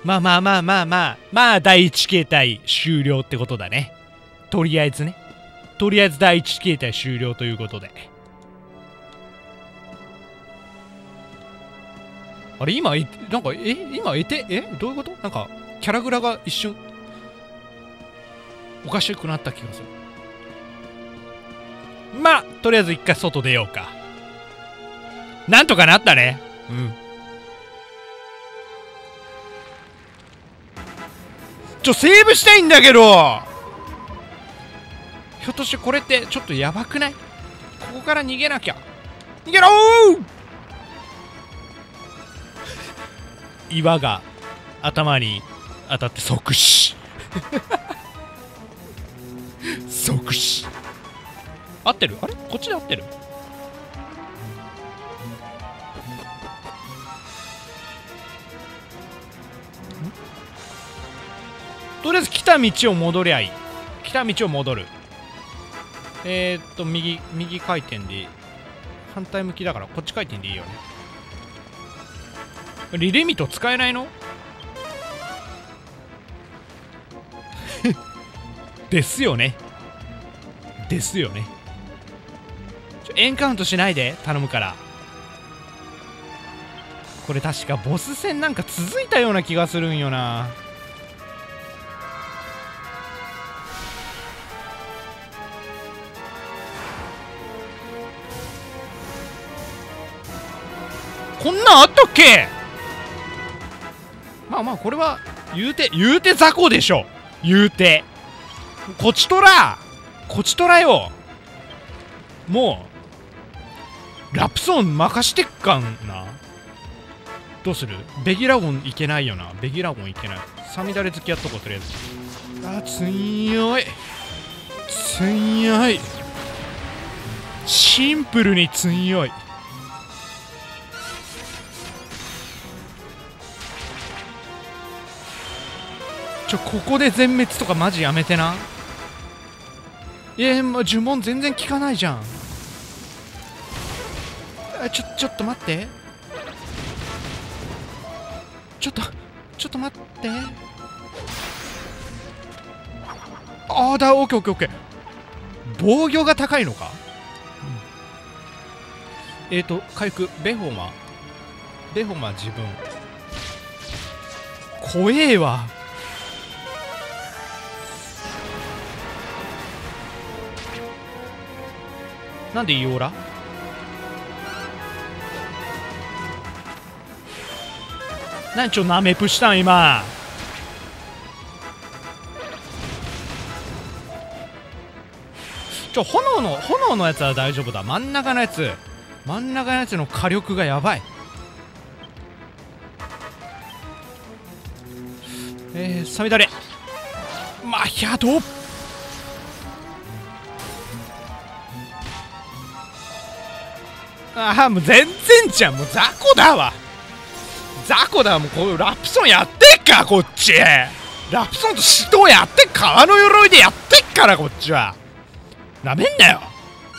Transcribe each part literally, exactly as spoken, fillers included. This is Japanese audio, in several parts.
まあまあまあまあまあまあ第一形態終了ってことだね。とりあえずね。とりあえず第一形態終了ということで。あれ今、なんか、え今、えて、えどういうこと？なんか、キャラグラが一瞬、おかしくなった気がする。まあ、とりあえず一回外出ようか。なんとかなったね。うん。ちょ、セーブしたいんだけど、ひょっとしてこれってちょっとやばくない？ここから逃げなきゃ。逃げろー！岩が頭に当たって即死即死。合ってる？あれこっちで合ってる？とりあえず来た道を戻りゃいい。来た道を戻る。えー、っと右右回転でいい。反対向きだからこっち回転でいいよね。リレミト使えないの？ですよね。ですよね。ちょエンカウントしないで頼むから。これ確かボス戦なんか続いたような気がするんよな。こんなんあったっけ？まあまあこれは言うて言うて雑魚でしょ。言うてこちとらこちとらよ。もうラプソン任してっかんな。どうする？ベギラゴンいけないよな。ベギラゴンいけない。サミダレ好きやっとこうとりあえず。あ強い強い。シンプルに強い。ちょここで全滅とかマジやめてな。えー、もう呪文全然効かないじゃん。あちょちょっと待って。ちょっとちょっと待って。ああだオッケーオッケーオッケー。防御が高いのか、うん、えっ、ー、と回復ベホマベホマ自分怖えわ。なんでイオーラ？何ちょナメプしたん今。ちょ炎の炎のやつは大丈夫だ。真ん中のやつ真ん中のやつの火力がやばい。えー、サミダレマヒャド。ああもう全然じゃん。もう雑魚だわ雑魚だわ。もうこうラプソンやってっかこっち。ラプソンと死闘やってっ。革の鎧でやってっからこっちは。なめんなよ。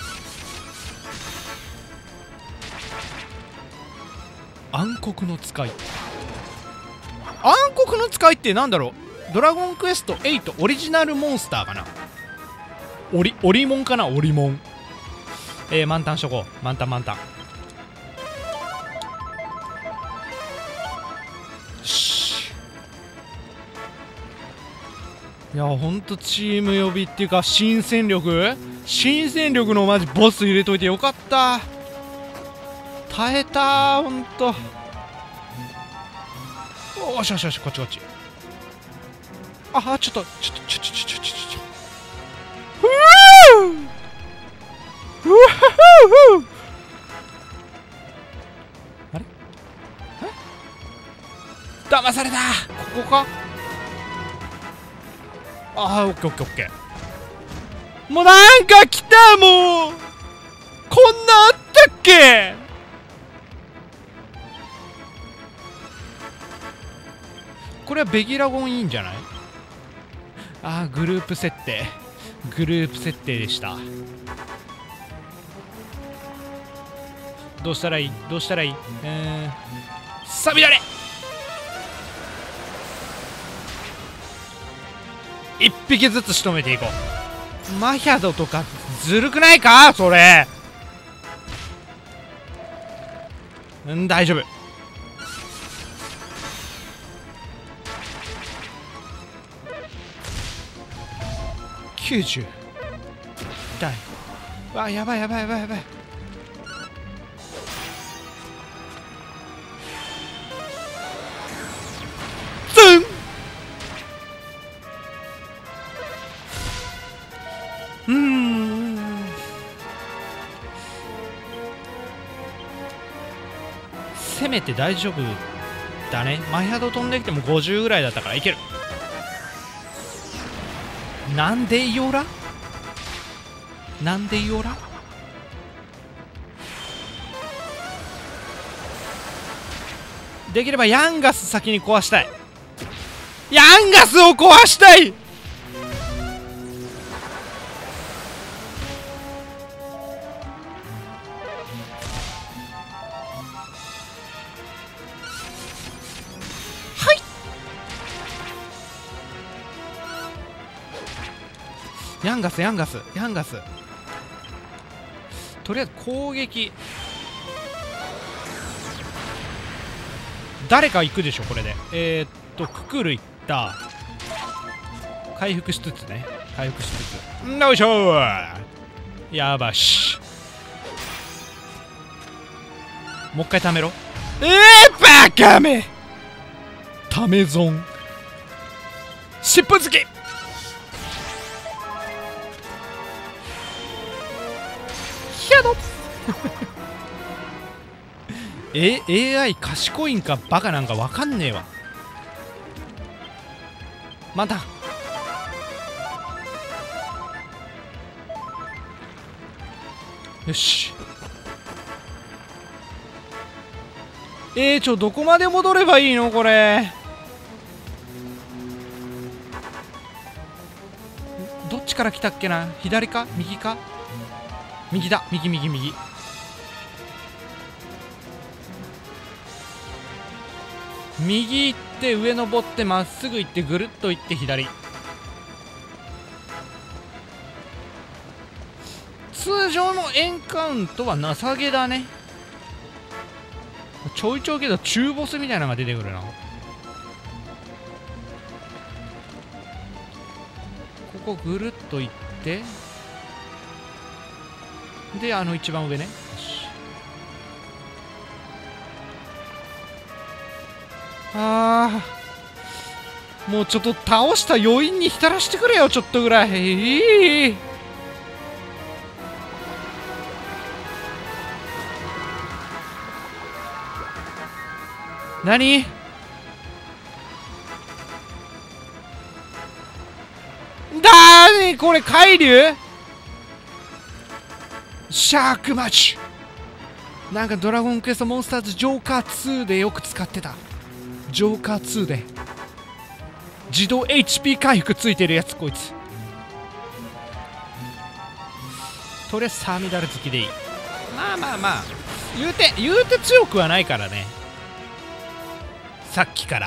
暗黒の使い。暗黒の使いってなんだろう。ドラゴンクエストエイトオリジナルモンスターかな。オリオリモンかな。オリモン。えー、満タンしとこう。満タン満タン。しいやほんとチーム予備っていうか新戦力新戦力のマジボス入れといてよかった。耐えたーほんと。おしよしよしこっちこっち。ああちょっとちょっとちょちょちょちょちょちょふぅふわふあれえ騙された。ここか。ああオッケーオッケーオッケー。もうなんか来た。もうこんなあったっけ。これはベギラゴンいいんじゃない。ああグループ設定グループ設定でした。どうしたらいいどうしたらいい。えー、さびられ一匹ずつ仕留めていこう。マヒャドとかずるくないかそれ。うん大丈夫。きゅうじゅう痛い。わやばいやばいやばいやばい。ズンうーん攻めて大丈夫だね。マヒャド飛んできてもごじゅうぐらいだったからいける。なんでイオラなんでイオラできればヤンガス先に壊したい。ヤンガスを壊したい。ヤンガスヤンガスヤンガスとりあえず攻撃誰か行くでしょこれで。えー、っとククルいった。回復しつつね回復しつつよいしょー。やばしもう一回貯めろ。えー、バカめため損尻尾付きえ エーアイ 賢いんかバカなんか分かんねえわ。またよし。えー、ちょどこまで戻ればいいのこれ。どっちから来たっけな。左か右か。右だ右右右。右行って上登ってまっすぐ行ってぐるっと行って左。通常のエンカウントは情けだね。ちょいちょいけど中ボスみたいなのが出てくるな。ここぐるっと行ってであの一番上ね。あーもうちょっと倒した余韻に浸らしてくれよちょっとぐらい。えー、何だーねこれ海流シャークマッチなんかドラゴンクエストモンスターズジョーカーツーでよく使ってた。ジョーカーツーで自動 エイチピー 回復ついてるやつこいつ。とりあえずサーミダル好きでいい。まあまあまあ言うて言うて強くはないからねさっきから。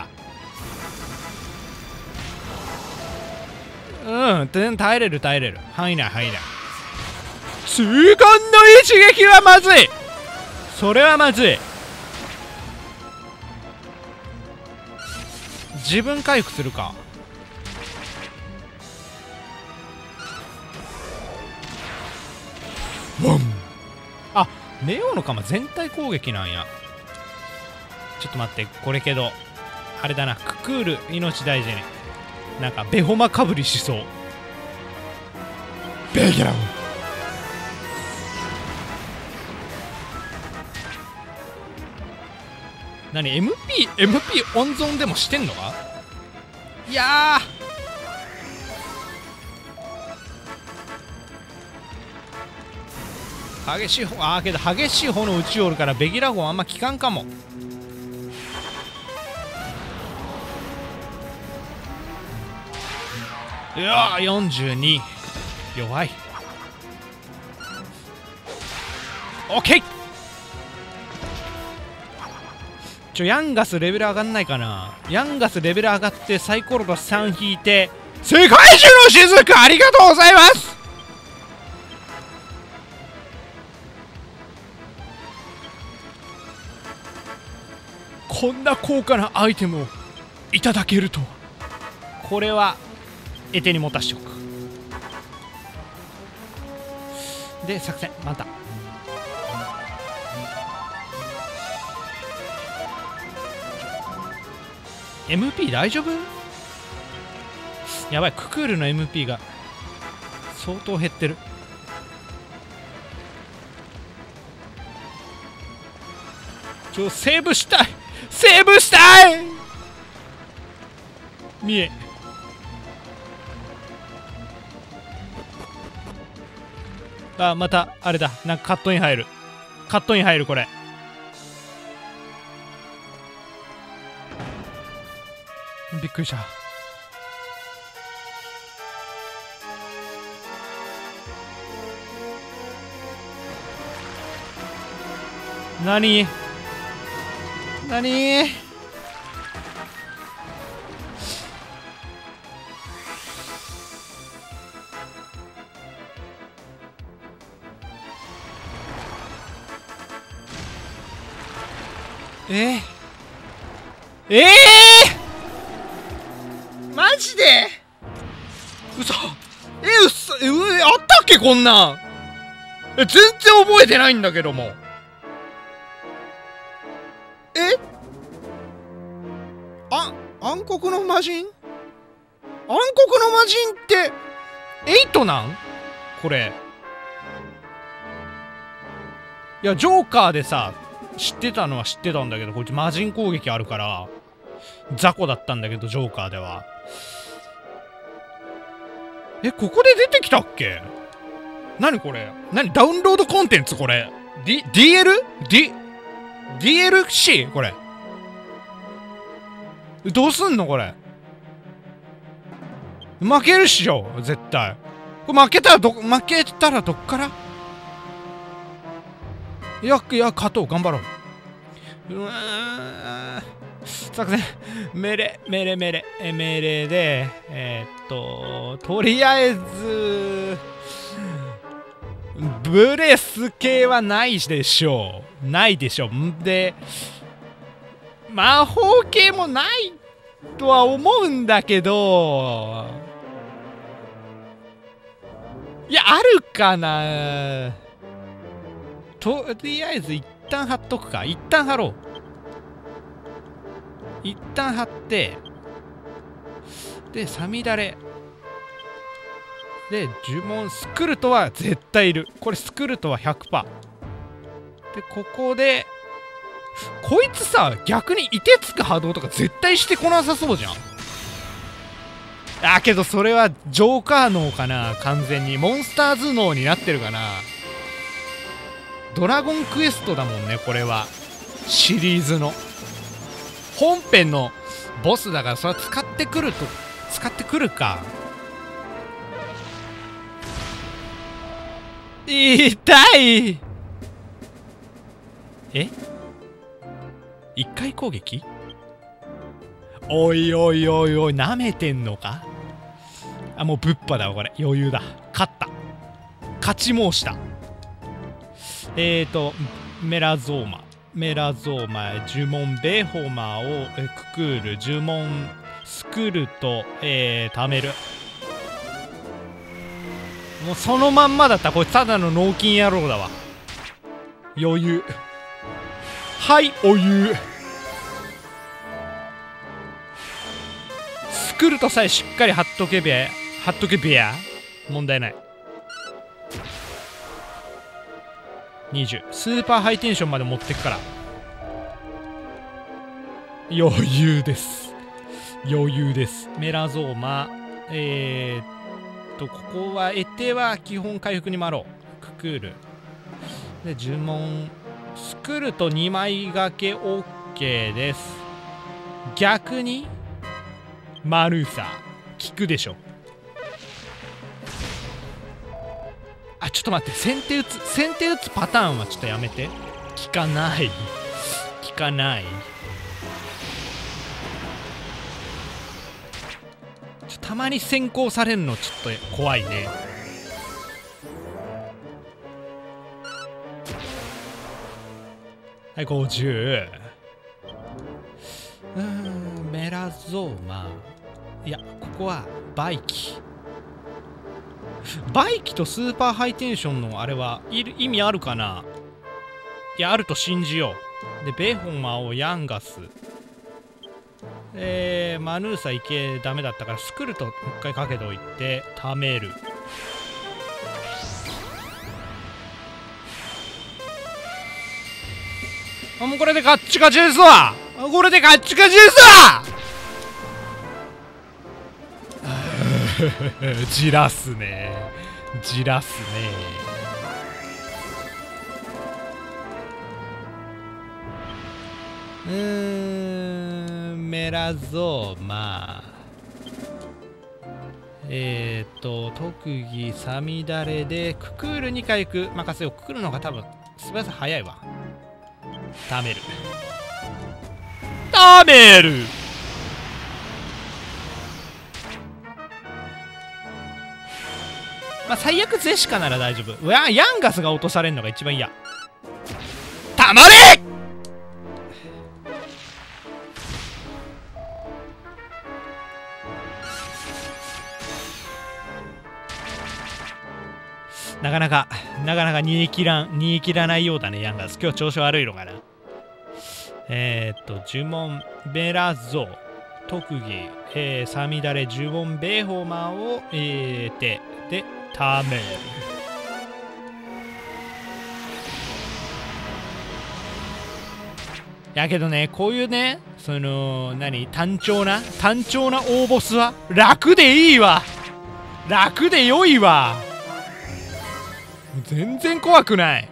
うん耐えれる耐えれる範囲内範囲内。痛恨の一撃はまずい。それはまずい。自分回復するか。ワンあネオの鎌全体攻撃なんや。ちょっと待ってこれけどあれだなククール命大事になんかベホマかぶりしそう。ベギャン何 エムピー エムピー 温存でもしてんのか。いやー激しい方あーけど激しい方の打ちおるからベギラゴンあんま効かんかも。いやーよんじゅうに弱い。オッケーちょヤンガスレベル上がんないかな。ヤンガスレベル上がってサイコロがさん引いて世界中の雫ありがとうございます。こんな高価なアイテムをいただけるとは。これは得手に持たしておく。で作戦またエムピー 大丈夫？やばい、ククールの エムピー が相当減ってる。ちょセーブしたい、セーブしたい。見えあ、またあれだ、なんかカットイン入る、カットイン入る。これびっくりした。なになにえええー、マジで嘘。え嘘えうあったっけこんなん。え全然覚えてないんだけども。えあ暗黒の魔人、暗黒の魔人ってエイトなんこれ。いやジョーカーでさ知ってたのは知ってたんだけど、こいつ魔人攻撃あるから雑魚だったんだけど、ジョーカーでは。えここで出てきたっけ。何これ、何ダウンロードコンテンツこれ。 D、ディーエル？ D、ディーエルシー？ これどうすんのこれ。負けるっしょ絶対。これ負けたらど負けたらどっから。いやいや勝とう、頑張ろう。うわ作戦命令命令命令え命令でえー、っととりあえずブレス系はないでしょう、ないでしょう。で魔法系もないとは思うんだけど、いやあるかな。とりあえず一旦貼っとくか。一旦貼ろう。一旦貼ってでサミダレで呪文スクルトは絶対いる。これスクルトは ひゃくパーセント でここでこいつさ逆に凍てつく波動とか絶対してこなさそうじゃん。あけどそれはジョーカー脳かな。完全にモンスターズ脳になってるかな。ドラゴンクエストだもんねこれは。シリーズの本編のボスだから、それは使ってくると使ってくるか。痛い。え一回攻撃。おいおいおいおいなめてんのか。あもうぶっぱだわこれ。余裕だ。勝った、勝ち申した。えーとメラゾーマメラゾーマ呪文ベホマをえククール呪文スクルトえー、貯める。もうそのまんまだった。こいつただの脳筋野郎だわ。余裕。はいお湯。スクルトさえしっかり貼っとけべ貼っとけべや問題ない。にじゅうスーパーハイテンションまで持ってくから余裕です、余裕です。メラゾーマえー、っとここはエテは基本回復に回ろう。ククールで呪文スクルとにまい掛け OK です。逆にマルーサ効くでしょ。あちょっと待って、先手打つ先手打つパターンはちょっとやめて。効かない効かない。ちょたまに先行されるのちょっと怖いね。はい、ごじゅう。うーん、メラゾーマ。いや、ここはバイキ。バイキとスーパーハイテンションのあれはいる意味あるかな。いや、あると信じよう。で、ベホマをヤンガス。えー、マヌーサいけダメだったからスクルトもう一回かけておいて貯める。あ、もうこれでガッチガチですわ。これでガッチガチですわ。じらすね、じらすね。うーん、メラゾーマ。えーっと特技サミダレでククールにかい行く。任せよう。ククールの方が多分素早さ早いわ。貯める、貯める。まあ最悪ゼシカなら大丈夫。うわ、ヤンガスが落とされるのが一番嫌。たまれ。なかなかなかなか煮え切らん煮え切らないようだね、ヤンガス。今日調子悪いのかな。えー、っと呪文ベラゾ特技、えー、サミダレ呪文ベーホーマーをえーてでためる。やけどね、こういうね、その何単調な単調な大ボスは楽でいいわ。楽で良いわ。全然怖くない。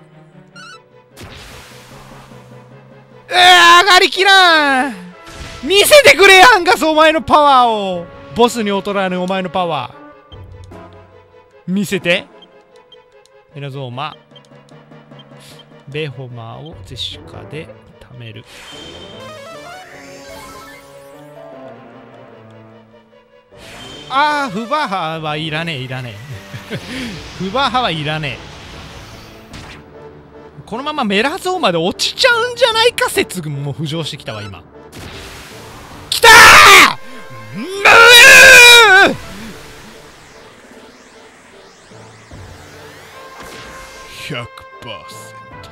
えー、上がりきらん。見せてくれ、ヤンガス、お前のパワーを。ボスに劣らぬお前のパワー見せて。メラゾーマベホマーをゼシカで貯める。あー、フバーハはいらねえ、いらねえ。フバーハはいらねえ。このままメラゾーマで落ちちゃうんじゃないか説も浮上してきたわ今。きたー。うーひゃくパーセン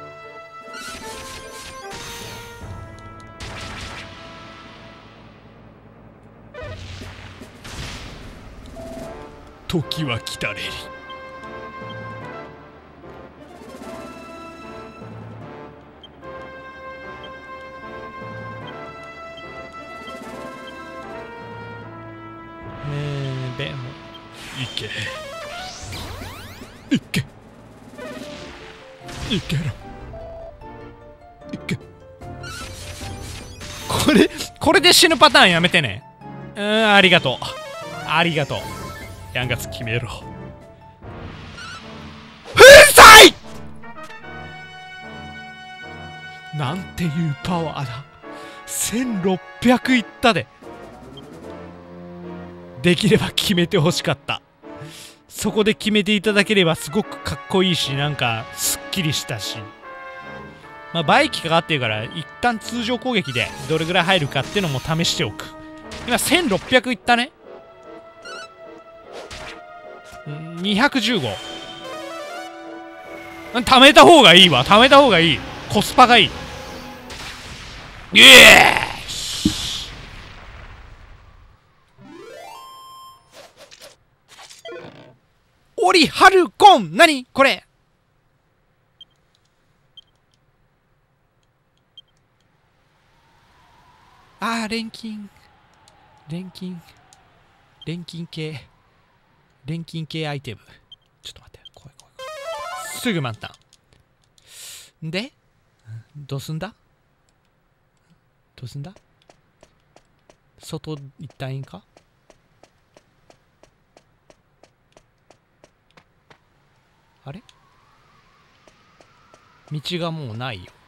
ト。時は来たれり。えー、ベンいけいけいけろいけ。これこれで死ぬパターンやめてね。うーん、ありがとうありがとう。ヤンガス決めろ。粉砕。なんていうパワーだ。せんろっぴゃくいったで。できれば決めてほしかった。そこで決めていただければすごくかっこいいし、なんかすっきりしたし、まあバイキかかってるから一旦通常攻撃でどれぐらい入るかっていうのも試しておく。今せんろっぴゃくいったね。にひゃくじゅうご。貯めた方がいいわ。貯めた方がいい。コスパがいい。イエーイ。オリハルコン。何これ。あー、錬金錬金錬金系錬金系アイテム。ちょっと待って、怖い怖い怖い。すぐ満タンで、どうすんだどうすんだ。外行ったらいいんか。あれ、道がもうないよ。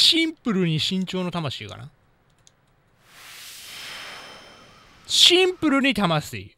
シンプルに慎重の魂かな。シンプルに魂。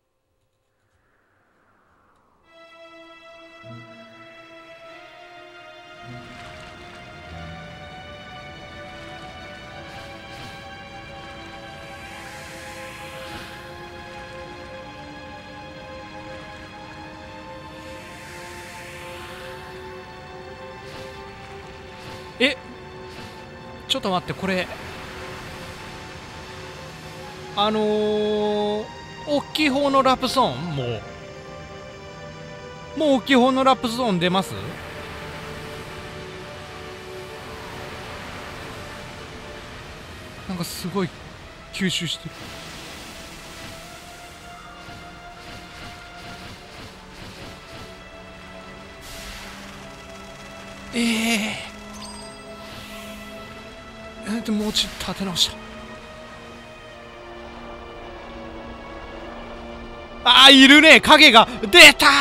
え、ちょっと待って、これあのー、大きい方のラップゾーン、もうもう大きい方のラップゾーン出ます？なんかすごい吸収してる。ええー、えー、でもうちょっと立て直した。ああ、いるね、影が出たー。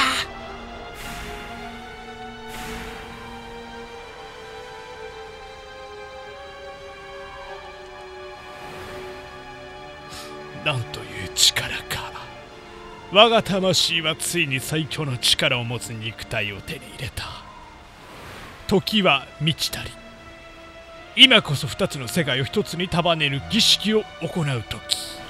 なんという力か。我が魂はついに最強の力を持つ肉体を手に入れた。時は満ちたり、今こそ二つの世界を一つに束ねる儀式を行う時。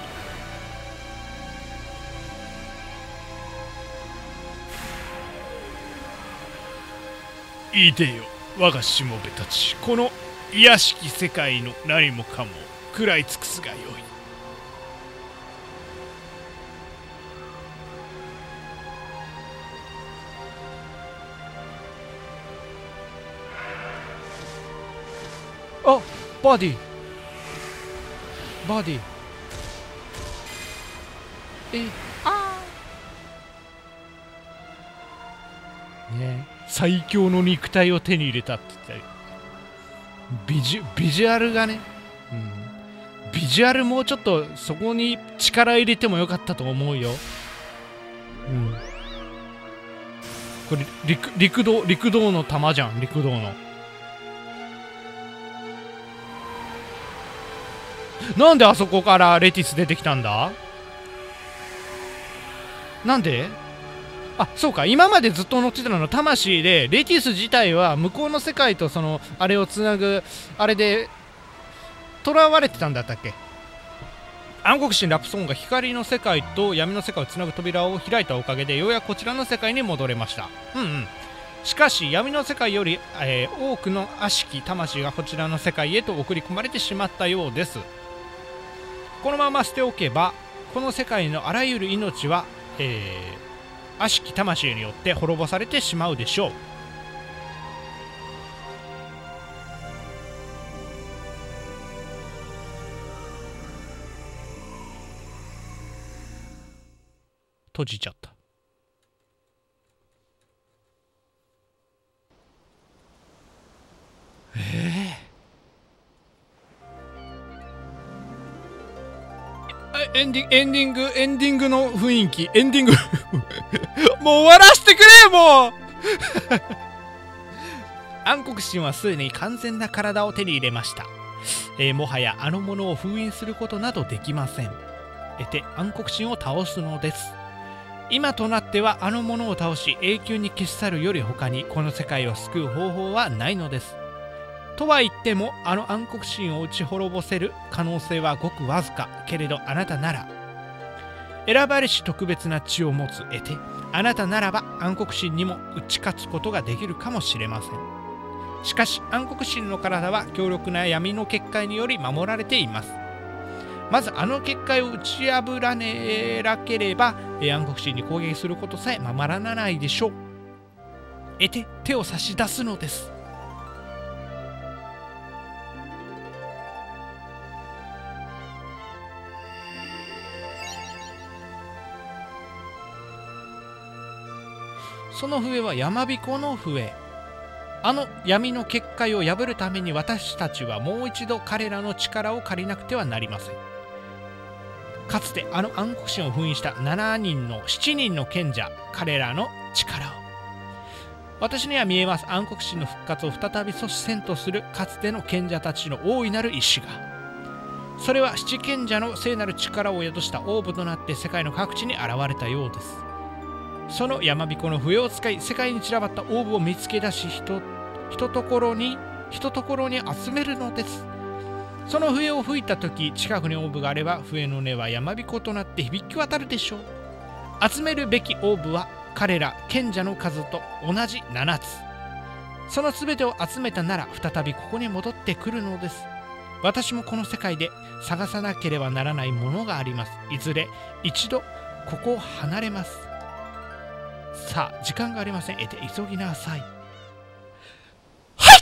いでよ、我がしもべたち、この卑しき世界の何もかも食らい尽くすがよい。あ、バディバディえ、あーねえ、最強の肉体を手に入れたって言ったり、ビジュビジュアルがね、うん、ビジュアルもうちょっとそこに力入れてもよかったと思うよ。うん、これ陸陸道陸道の弾じゃん、陸道の。なんであそこからレティス出てきたんだ？なんで？あ、そうか、今までずっと乗ってたの魂で、レティス自体は向こうの世界とそのあれをつなぐあれで囚われてたんだったっけ？暗黒神ラプソンが光の世界と闇の世界をつなぐ扉を開いたおかげでようやくこちらの世界に戻れました。うんうん。しかし闇の世界より、えー、多くの悪しき魂がこちらの世界へと送り込まれてしまったようです。このまま捨ておけばこの世界のあらゆる命は、えー、悪しき魂によって滅ぼされてしまうでしょう。閉じちゃった。えーエンディング、エンディング、エンディングの雰囲気、エンディングもう終わらせてくれ、もう暗黒神はすでに完全な体を手に入れました。えー、もはやあのものを封印することなどできません。得て暗黒神を倒すのです。今となってはあのものを倒し永久に消し去るより他にこの世界を救う方法はないのです。とは言ってもあの暗黒神を打ち滅ぼせる可能性はごくわずか。けれどあなたなら選ばれし特別な血を持つ得て、あなたならば暗黒神にも打ち勝つことができるかもしれません。しかし暗黒神の体は強力な闇の結界により守られています。まずあの結界を打ち破らねなければ暗黒神に攻撃することさえままらないでしょう。得て手を差し出すのです。その笛は山彦の笛。あの闇の結界を破るために私たちはもう一度彼らの力を借りなくてはなりません。かつてあの暗黒神を封印したななにんのしちにんの賢者、彼らの力を、 私には見えます。暗黒神の復活を再び阻止せんとするかつての賢者たちの大いなる意志が。それは七賢者の聖なる力を宿したオーブとなって世界の各地に現れたようです。その山彦の笛を使い世界に散らばったオーブを見つけ出し人ひとところにひとところに集めるのです。その笛を吹いた時、近くにオーブがあれば笛の音は山彦となって響き渡るでしょう。集めるべきオーブは彼ら賢者の数と同じななつ。そのすべてを集めたなら再びここに戻ってくるのです。私もこの世界で探さなければならないものがあります。いずれ一度ここを離れます。さあ時間がありません。得て急ぎなさい。はい。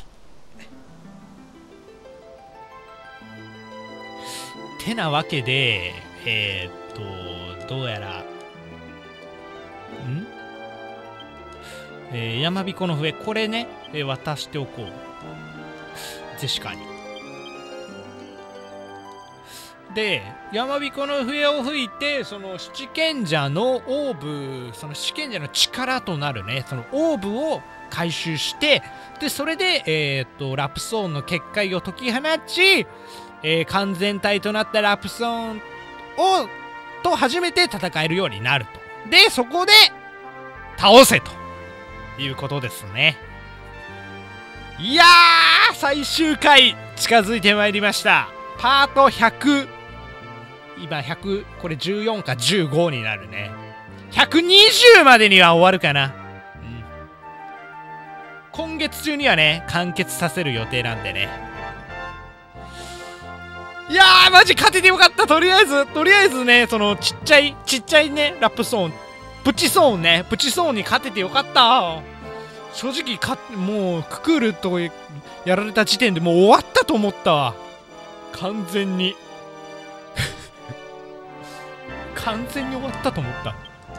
てなわけでえー、っとどうやらんえー、山彦の笛、これね、えー、渡しておこう。ジェシカに。で、山彦の笛を吹いて、その七賢者のオーブ、その七賢者の力となるね、そのオーブを回収して、で、それで、えー、っと、ラプソーンの結界を解き放ち、えー、完全体となったラプソーンを、と初めて戦えるようになると。で、そこで、倒せと。いうことですね。いやー、最終回近づいてまいりました。パートひゃく、今ひゃく、これじゅうよんかじゅうごになるね。ひゃくにじゅうまでには終わるかな。うん、今月中にはね完結させる予定なんでね。いやー、マジ勝ててよかった。とりあえずとりあえずね、そのちっちゃいちっちゃいねラップソーン、プチソーンね、プチソーンに勝ててよかった。正直か、もうククールとやられた時点でもう終わったと思ったわ。完全に完全に終わったと思った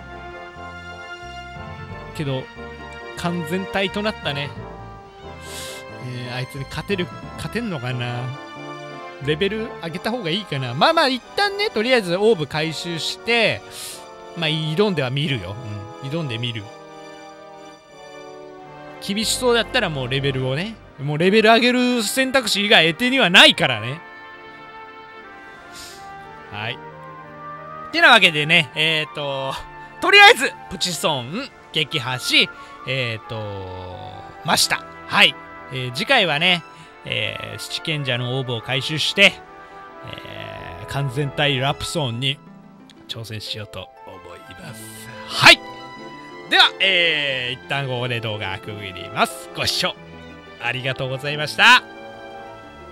けど、完全体となったね。えー、あいつに勝てる勝てんのかな。レベル上げた方がいいかな。まあまあ一旦ね、とりあえずオーブ回収して、まあ挑んでは見るよ、うん、挑んでみる。厳しそうだったらもうレベルをね、もうレベル上げる選択肢以外得手にはないからね。はい。ってなわけでね、えっととりあえずプチソーン撃破し、えっとました。はい、えー、次回はね、えー、七賢者のオーブを回収して、えー、完全体ラプソーンに挑戦しようと思います。はい。では、えー、一旦ここで動画区切ります。ご視聴ありがとうございました。